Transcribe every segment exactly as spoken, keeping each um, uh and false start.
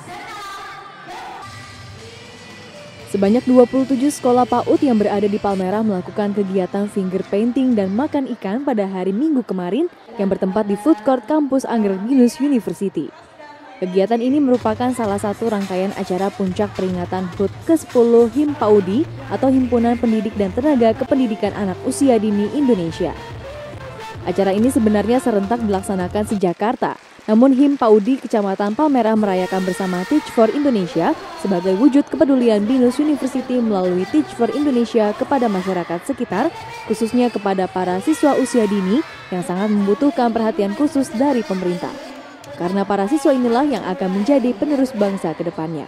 Sebanyak dua puluh tujuh sekolah PAUD yang berada di Palmerah melakukan kegiatan finger painting dan makan ikan pada hari Minggu kemarin yang bertempat di food court kampus Anggrek BINUS University. Kegiatan ini merupakan salah satu rangkaian acara puncak peringatan H U T ke sepuluh HIMPAUDI atau Himpunan Pendidik dan Tenaga Kependidikan Anak Usia Dini Indonesia. Acara ini sebenarnya serentak dilaksanakan sejak Jakarta, namun HIMPAUDI Kecamatan Palmerah merayakan bersama Teach for Indonesia sebagai wujud kepedulian BINUS University melalui Teach for Indonesia kepada masyarakat sekitar, khususnya kepada para siswa usia dini yang sangat membutuhkan perhatian khusus dari pemerintah. Karena para siswa inilah yang akan menjadi penerus bangsa ke depannya.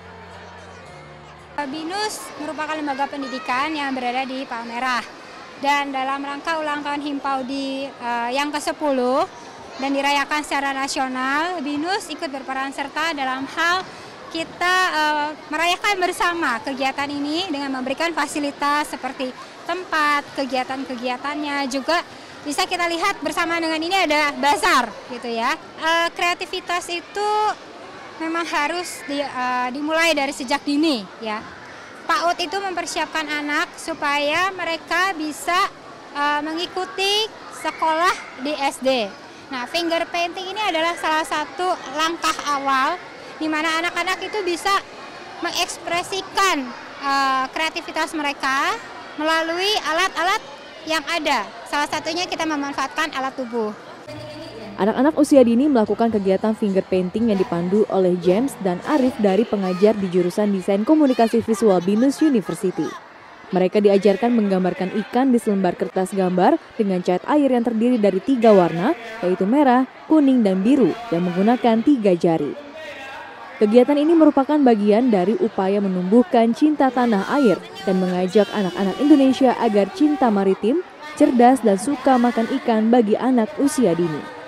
BINUS merupakan lembaga pendidikan yang berada di Palmerah. Dan dalam rangka ulang tahun HIMPAUDI uh, yang ke sepuluh dan dirayakan secara nasional, BINUS ikut berperan serta dalam hal kita uh, merayakan bersama kegiatan ini dengan memberikan fasilitas seperti tempat, kegiatan-kegiatannya, juga bisa kita lihat bersama dengan ini ada bazar gitu ya. Uh, kreativitas itu memang harus di, uh, dimulai dari sejak dini ya. PAUD itu mempersiapkan anak supaya mereka bisa uh, mengikuti sekolah di S D. Nah, finger painting ini adalah salah satu langkah awal di mana anak-anak itu bisa mengekspresikan uh, kreativitas mereka melalui alat-alat yang ada. Salah satunya kita memanfaatkan alat tubuh. Anak-anak usia dini melakukan kegiatan finger painting yang dipandu oleh James dan Arif dari pengajar di jurusan Desain Komunikasi Visual BINUS University. Mereka diajarkan menggambarkan ikan di selembar kertas gambar dengan cat air yang terdiri dari tiga warna, yaitu merah, kuning, dan biru yang menggunakan tiga jari. Kegiatan ini merupakan bagian dari upaya menumbuhkan cinta tanah air dan mengajak anak-anak Indonesia agar cinta maritim, cerdas, dan suka makan ikan bagi anak usia dini.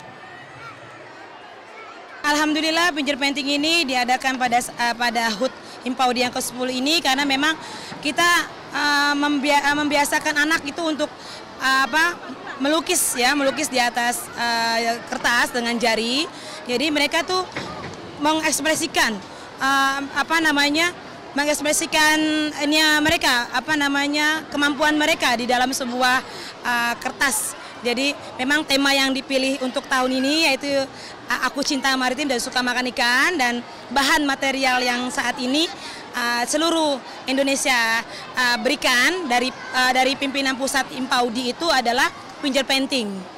Alhamdulillah finger painting ini diadakan pada uh, pada H U T HIMPAUDI yang ke sepuluh ini karena memang kita uh, membia membiasakan anak itu untuk uh, apa melukis ya, melukis di atas uh, kertas dengan jari. Jadi mereka tuh mengekspresikan uh, apa namanya? mengekspresikan ini mereka apa namanya? kemampuan mereka di dalam sebuah uh, kertas. Jadi memang tema yang dipilih untuk tahun ini yaitu Aku Cinta Maritim dan Suka Makan Ikan, dan bahan material yang saat ini uh, seluruh Indonesia uh, berikan dari uh, dari pimpinan pusat HIMPAUDI itu adalah finger painting.